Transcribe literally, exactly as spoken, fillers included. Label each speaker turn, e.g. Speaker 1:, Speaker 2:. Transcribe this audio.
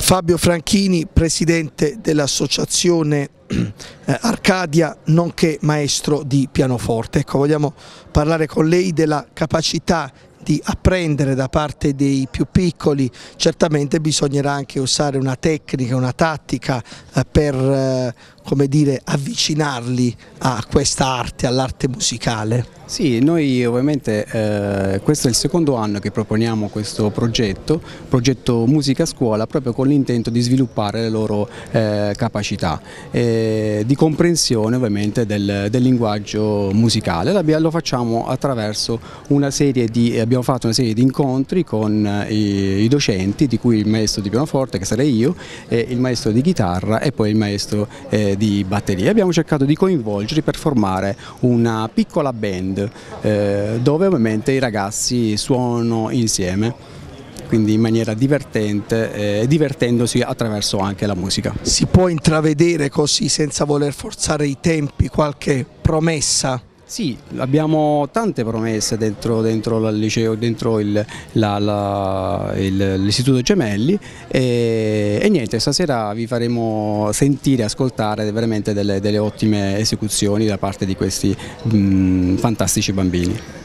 Speaker 1: Fabio Franchini, presidente dell'associazione eh, Arcadia, nonché maestro di pianoforte. Ecco, vogliamo parlare con lei della capacità di apprendere da parte dei più piccoli. Certamente bisognerà anche usare una tecnica, una tattica eh, per eh, come dire, avvicinarli a questa arte, all'arte musicale.
Speaker 2: Sì, noi ovviamente eh, questo è il secondo anno che proponiamo questo progetto, progetto Musica a Scuola, proprio con l'intento di sviluppare le loro eh, capacità eh, di comprensione ovviamente del, del linguaggio musicale. Lo facciamo attraverso una serie di, abbiamo fatto una serie di incontri con i, i docenti, di cui il maestro di pianoforte, che sarei io, e il maestro di chitarra e poi il maestro eh, di batteria. Abbiamo cercato di coinvolgerli per formare una piccola band eh, dove ovviamente i ragazzi suonano insieme, quindi in maniera divertente e eh, divertendosi attraverso anche la musica.
Speaker 1: Si può intravedere così, senza voler forzare i tempi, qualche promessa?
Speaker 2: Sì, abbiamo tante promesse dentro, dentro il liceo, dentro l'istituto Gemelli e, e niente, stasera vi faremo sentire, ascoltare veramente delle, delle ottime esecuzioni da parte di questi mh, fantastici bambini.